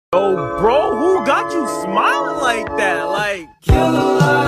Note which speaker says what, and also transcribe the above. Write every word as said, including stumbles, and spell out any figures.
Speaker 1: Yo, bro, who got you smiling like that? Like,
Speaker 2: Kill a lot.